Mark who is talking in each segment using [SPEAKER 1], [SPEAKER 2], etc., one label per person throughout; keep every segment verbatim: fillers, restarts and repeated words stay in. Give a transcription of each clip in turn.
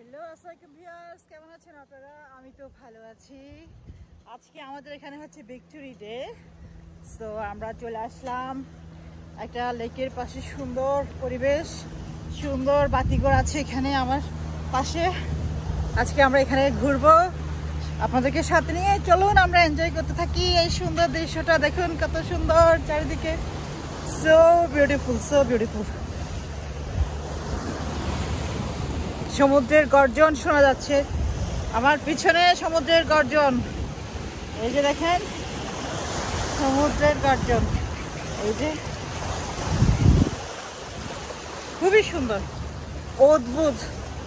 [SPEAKER 1] Hello আসসালামু viewers, কেমন আছেন আপনারা? আমি তো ভালো আছি। আজকে আমাদের এখানে হচ্ছে ভিক্টোরি ডে। সো আমরা চলে আসলাম একটা লেকের পাশে। সুন্দর পরিবেশ, সুন্দর বাতিঘর আছে এখানে আমার পাশে। আজকে আমরা এখানে ঘুরবো, আপনাদেরকে সাথে নিয়ে চলুন আমরা এনজয় করতে থাকি। এই সুন্দর দৃশ্যটা দেখুন, কত সুন্দর চারিদিকে। So beautiful, so beautiful. সমুদ্রের গর্জন শোনা যাচ্ছে আমার পিছনে, সমুদ্রের গর্জন। এই যে দেখেন সমুদ্রের গর্জন, এই যে খুবই সুন্দর, অদ্ভুত।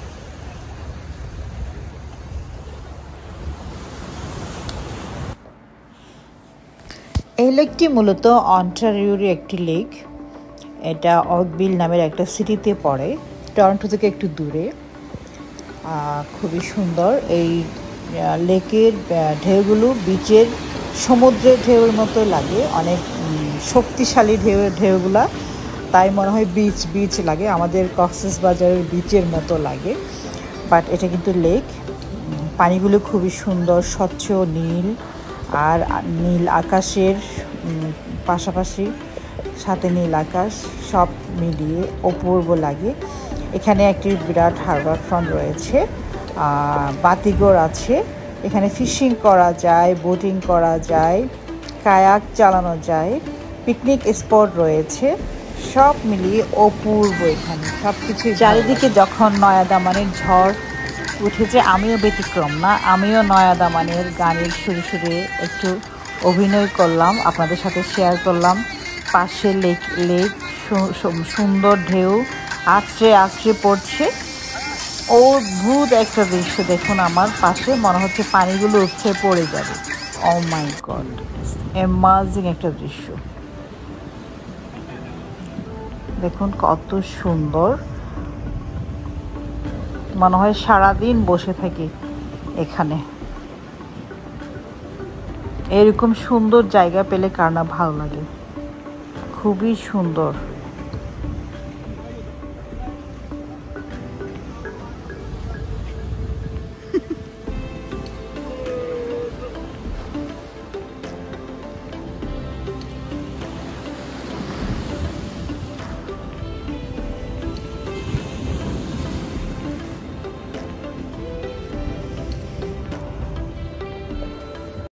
[SPEAKER 1] এই লেকটি মূলত অন্টারিওর একটি লেক। এটা অকভিল নামের একটা সিটিতে পড়ে, টরন্টো থেকে একটু দূরে। খুবই সুন্দর এই লেকের ঢেউগুলো বিচের সমুদ্রের ঢেউয়ের মতো লাগে, অনেক শক্তিশালী ঢেউ ঢেউগুলা, তাই মনে হয় বিচ বিচ লাগে, আমাদের কক্সবাজারের বিচের মতো লাগে। বাট এটা কিন্তু লেক। পানিগুলো খুবই সুন্দর, স্বচ্ছ নীল, আর নীল আকাশের পাশাপাশি সাথে নীল আকাশ, সব মিলিয়ে অপূর্ব লাগে। এখানে একটি বিরাট হারবার ফ্রন্ট রয়েছে, বাতিঘর আছে, এখানে ফিশিং করা যায়, বোটিং করা যায়, কায়াক চালানো যায়, পিকনিক স্পট রয়েছে, সব মিলিয়ে অপূর্ব। এখানে সব কিছু চারিদিকে যখন নয়া দামানের ঝড় উঠেছে, আমিও ব্যতিক্রম না, আমিও নয়া দামানের গানের সুরে সুরে একটু অভিনয় করলাম, আপনাদের সাথে শেয়ার করলাম। পাশে লেক লেক সুন্দর ঢেউ আছড়ে আছড়ে পড়ছে, অদ্ভুত একটা দৃশ্য। দেখুন আমার পাশে, মনে হচ্ছে পানিগুলো উপচে পড়ে যাবে। ও মাই গড, অ্যামেজিং একটা দৃশ্য। দেখুন কত সুন্দর, মনে হয় সারাদিন বসে থাকি এখানে। এরকম সুন্দর জায়গা পেলে কার না ভালো লাগে, খুবই সুন্দর।